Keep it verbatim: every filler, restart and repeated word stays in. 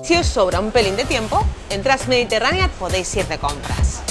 Si os sobra un pelín de tiempo, en Transmediterránea podéis ir de compras.